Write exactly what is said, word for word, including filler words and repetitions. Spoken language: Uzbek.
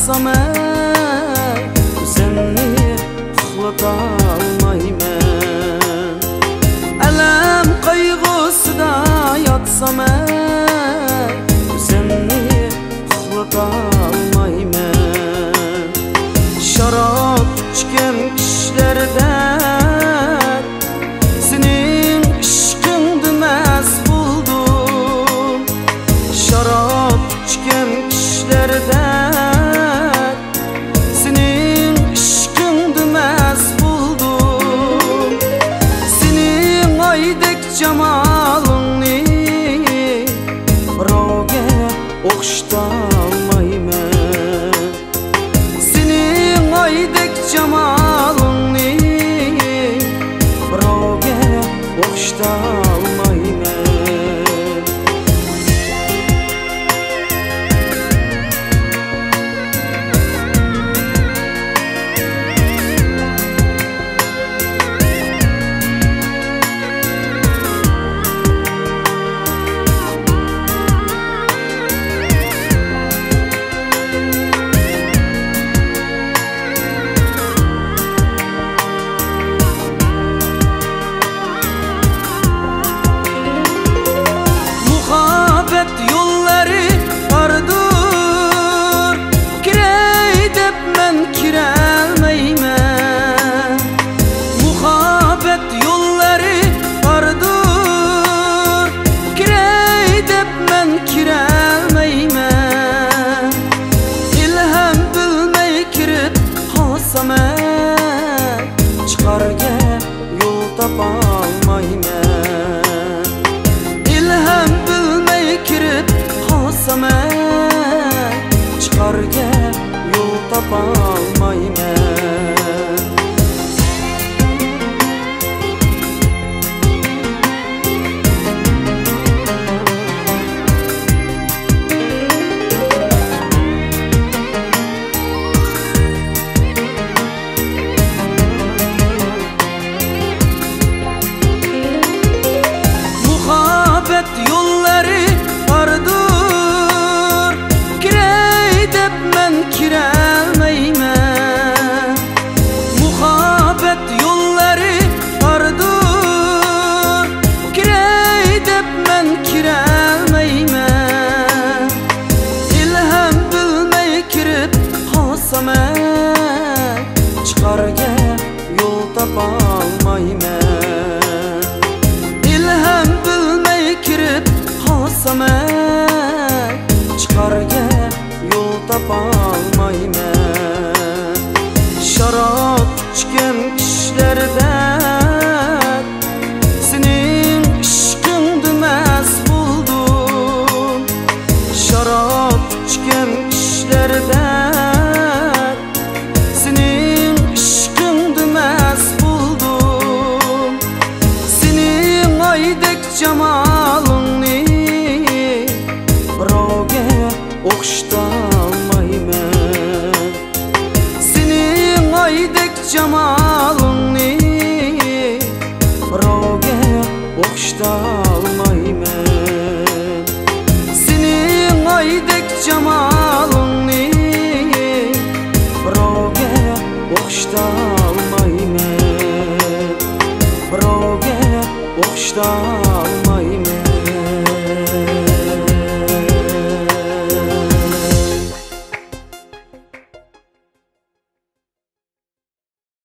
yatsam o'zimni uxlatolmayman. Alam qayg'usida yatsam o'zimni uxlatolmayman. Sharob ichgan kishilardan sening ishqingda mast bo'ldim. Sharob ichgan kishilardan sening ishqingda mast bo'ldim. Sening oydek jamolingni birovga o'xshatolmayman. Sening oydek jamolingni birovga o'xshatolmayman. Yo'llari tordur, kiray deb men kirolmayman. Muhabbet yo'llari tordur, kiray deb men kirolmayman. Ilham bilmay kirib qolsam, chiqarga yo'l topolmayman. Ilham bilmay kirib qolsam, chiqarga yo'l topolmayman.